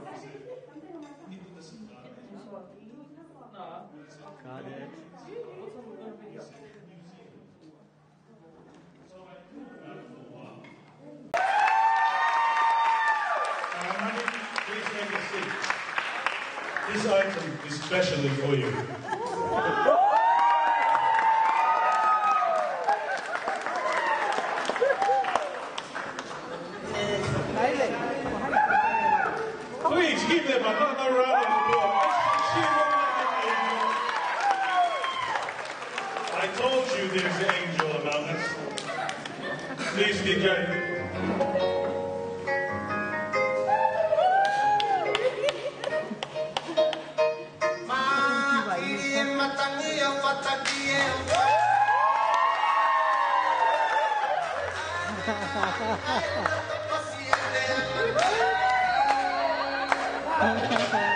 Got it. Please take a seat. This item is specially for you. Please give them another round of applause. She looked like an angel. I told you there's an angel among us. Please, DJ. Ha ha ha.